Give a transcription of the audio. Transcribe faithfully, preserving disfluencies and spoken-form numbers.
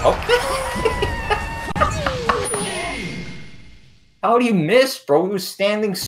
Okay. How do you miss, bro? He was standing